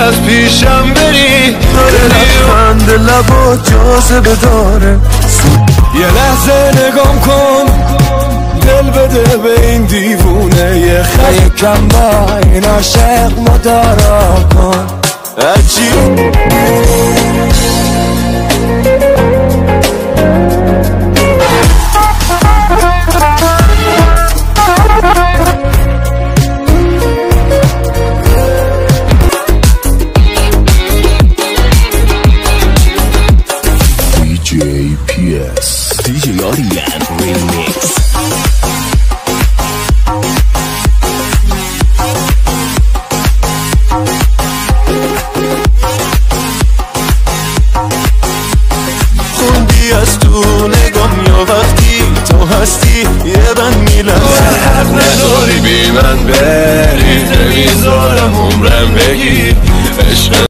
از پیشم بری لبخند لبا جاذبه داره یه لحظه نگام کن دل بده به این دیوونه یه یکم با این عاشق مدارا کن عجیب DJ Orion Remix. خوندی از تو نگام یا وقتی تو هستی یه بند میلنزه حق نداری بی من بری نمیذارم عمرم بگیر